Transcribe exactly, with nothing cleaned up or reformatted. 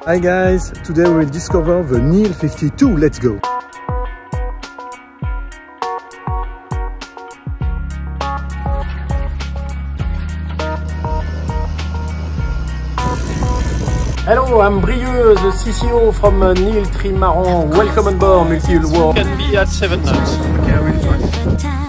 Hi guys, today we'll discover the NEEL fifty-two. Let's go! Hello, I'm Brieux, the C C O from uh, NEEL-TRIMARANS. Welcome on board Multihull World. Can be at seven knots. Okay, I will try.